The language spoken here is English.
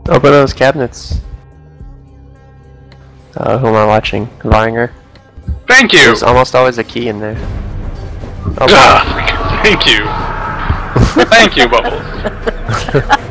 Open those cabinets. Who am I watching? Varinger. Thank you! There's almost always a key in there. Oh, Thank you! Thank you, Bubbles.